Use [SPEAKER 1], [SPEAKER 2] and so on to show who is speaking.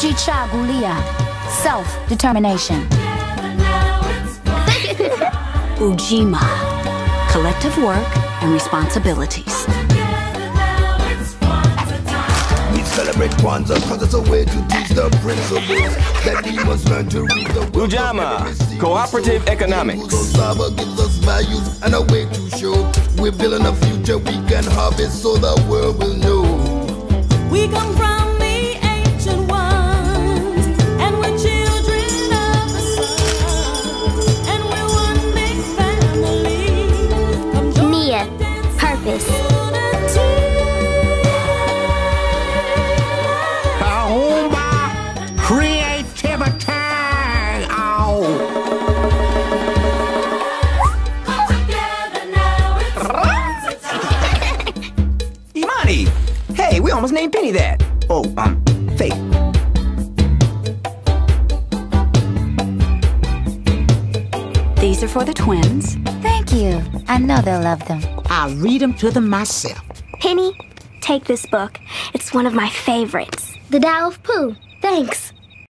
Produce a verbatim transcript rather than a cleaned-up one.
[SPEAKER 1] Ujichagulia, self-determination.
[SPEAKER 2] Ujima, collective work and responsibilities.
[SPEAKER 3] We celebrate Kwanza cause it's a way to teach the principles that we must learn to read the world.
[SPEAKER 4] Ujama, cooperative economics.
[SPEAKER 3] Saba gives us values and a way to show we're building a future we can harvest so the world will know.
[SPEAKER 5] We come from the ancient ones, and we're children of the sun, and we're one big family. Come join
[SPEAKER 6] Nia, purpose.
[SPEAKER 7] Kahumba, creativity. Oh.
[SPEAKER 5] Come together now, it's time.
[SPEAKER 8] Imani! Hey, we almost named Penny that. Oh, um, Faith.
[SPEAKER 2] These are for the twins.
[SPEAKER 1] Thank you. I know they'll love them.
[SPEAKER 7] I'll read them to them myself.
[SPEAKER 6] Penny, take this book. It's one of my favorites. The Tao of Pooh. Thanks.